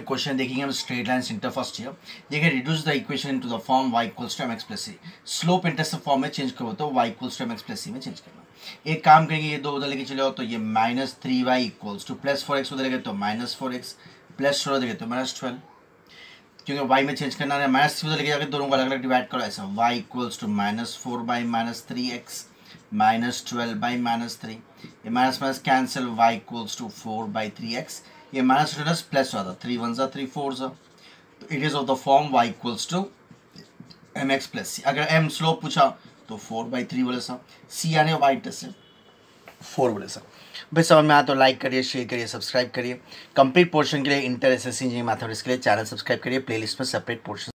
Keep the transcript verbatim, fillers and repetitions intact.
में क्वेश्चन देखेंगे हम straight line inter first year. देखिए reduce the equation into the form y equals to mx plus C. Slope intercept form में change करो तो y equals to mx plus C में change करना। एक काम करेंगे, ये दो उधर लेके चले जाओ तो ये minus three Y equals to plus four X उधर लेके तो minus four X plus twelve देखे तो माइनस ट्वेल्व, क्योंकि y में चेंज करना है। माइनस थ्री उधर लेके जाकर दोनों को अलग अलग डिवाइड करो ऐसा, y equals to minus four by minus three X minus twelve by minus three, ये minus minus cancel, y equals to four by three X, ये माइनस माइनस प्लस हुआ था, थ्री वन सा थ्री फोर सा, तो it is of the form y equals to M X plus C. अगर m slope पूछा तो four by three बोले सा, c आने y इंटरसेप्ट फोर बोले सा। भाई समझ में आया तो लाइक करिए, शेयर करिए, सब्सक्राइब करिए। कंप्लीट पोर्शन के लिए inter S S C engineering mathematics के लिए चैनल सब्सक्राइब करिए, प्लेलिस्ट में सेपरेट पोर्शन